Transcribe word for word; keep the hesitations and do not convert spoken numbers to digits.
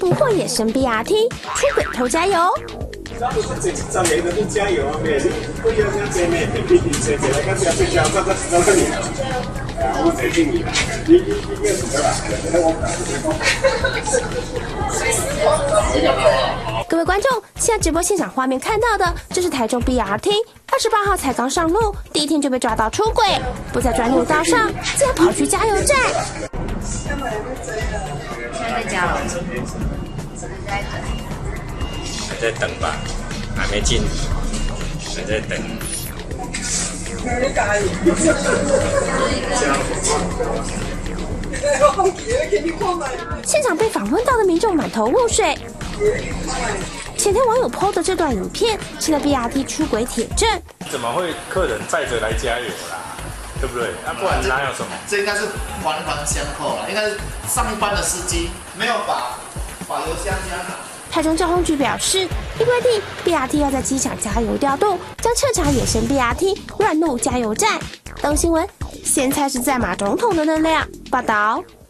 捕获野生 B R T， 出轨偷加油。 不是这十年都加油啊！妹，不要这样子妹，你你谁谁来干这睡觉，这这这这你了。我最近你了，你你你要什么啦？ 各位观众，现在直播现场画面看到的，这是台中 B R T， 二十八号才刚上路，第一天就被抓到出轨，不在专路道上，竟然跑去加油站。 现在在加了，在等， 还在等吧，还没进，还在等。 现场被访问到的民众满头雾水。前天网友 P O 的这段影片，是在 B R T 出轨铁证。 怎么会客人载着来加油啦？对不对？啊，不然哪有什么？ 这应该是环环相扣了，应该是上一班的司机没有把把油箱加好。 台中交通局表示，依规定 ，B R T 要在机场加油调度，将彻查野生 B R T 乱入加油站。登新闻，咸菜是在马总统的能量报道。